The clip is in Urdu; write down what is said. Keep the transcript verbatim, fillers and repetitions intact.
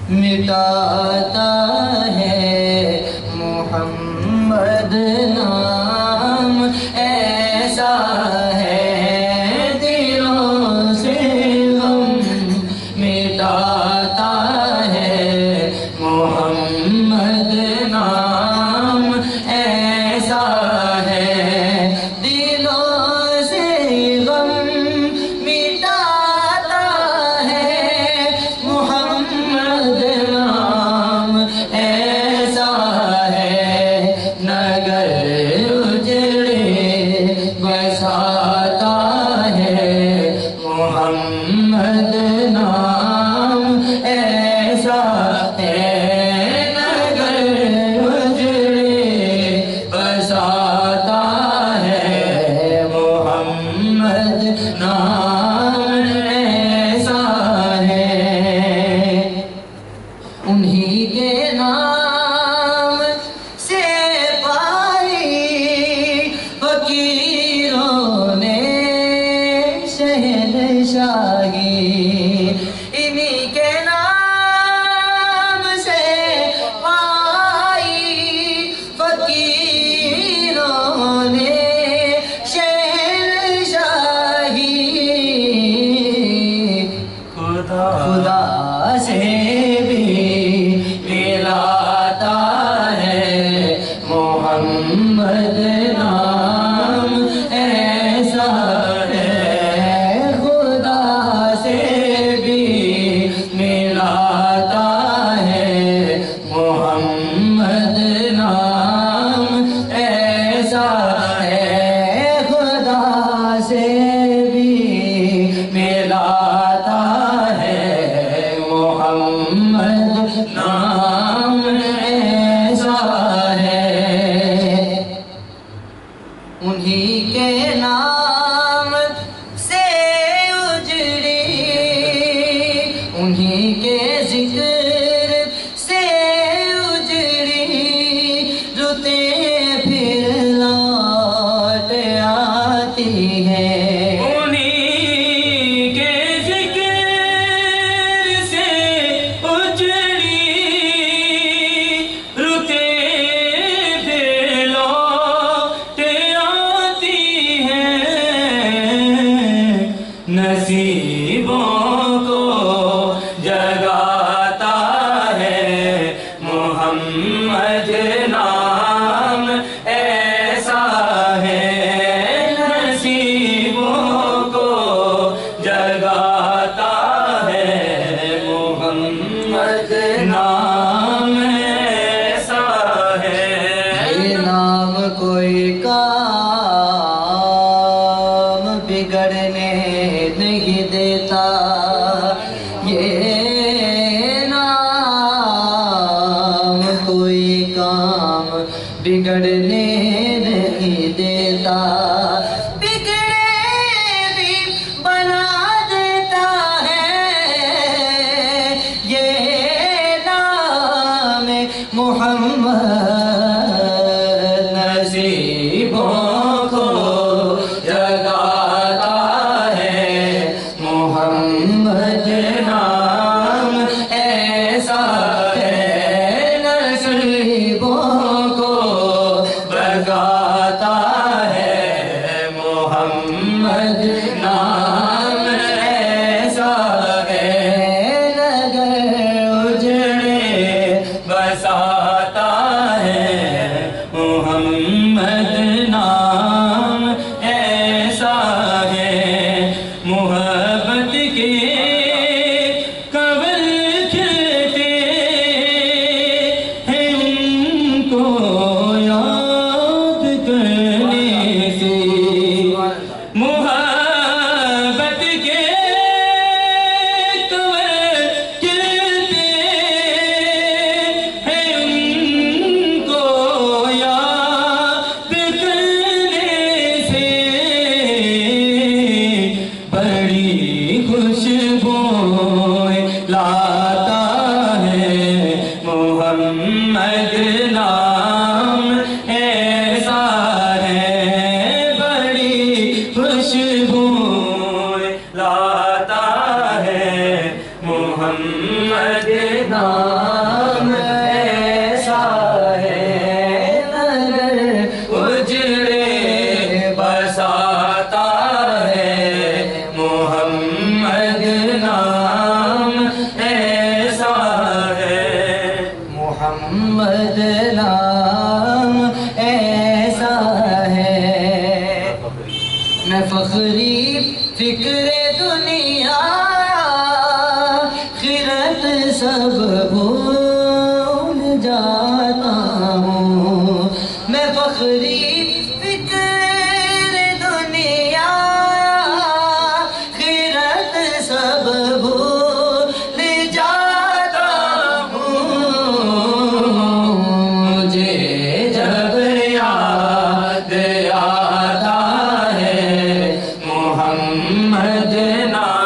مٹاتا ہے محمد نام ایسا ہے دلوں سے غم مٹاتا ہے محمد نام ایسا ہے دلوں سے غم مٹاتا ہے محمد نام ایسا ہے نگر اجڑے بساتا ہے محمد نام ایسا ہے نگر اجڑے بساتا ہے محمد نام ایسا ہے انہی کے نام سے پائی فقیروں نے شہنشاہی انہی کے نام سے پائی فقیروں نے شہنشاہی خدا خدا سے بھی ملاتا ہے محمد نام ایسا ہے خدا سے بھی ملاتا ہے محمد نام ایسا ہے خدا سے بھی ملاتا ہے محمد نام ایسا ہے انہی کے نام سے اجڑی انہی کے ذکر سے اجڑی رتیں پھر لوٹ آتی ہے انہی کے ذکر سے اجڑی رتیں پھر لوٹ آتی ہیں نصیبوں کو جگاتا ہے محمد نام ایسا ہے نصیبوں کو جگاتا ہے محمد نام ایسا ہے یہ نام کوئی کام بگڑنے نہیں دیتا یہ نام کوئی کام بگڑنے نہیں دیتا بگڑے بھی بنا دیتا ہے یہ نام محمد نصیبوں کو جگاتا ہے محمد نام ایسا ہے نصیبوں کو بگاتا ہے محمد نام ایسا ہے نگر اجڑے بساتا ہے محمد نام ایسا ہے محبت کے قبل کھلتے نام ایسا ہے نگر اجڑے بساتا ہے محمد نام ایسا ہے محمد نام ایسا ہے میں فخری فکر دنیا خیرت سب بھول جاتا ہوں میں فخری فکر دنیا خیرت سب بھول جاتا ہوں مجھے جب یاد آتا ہے محمد نام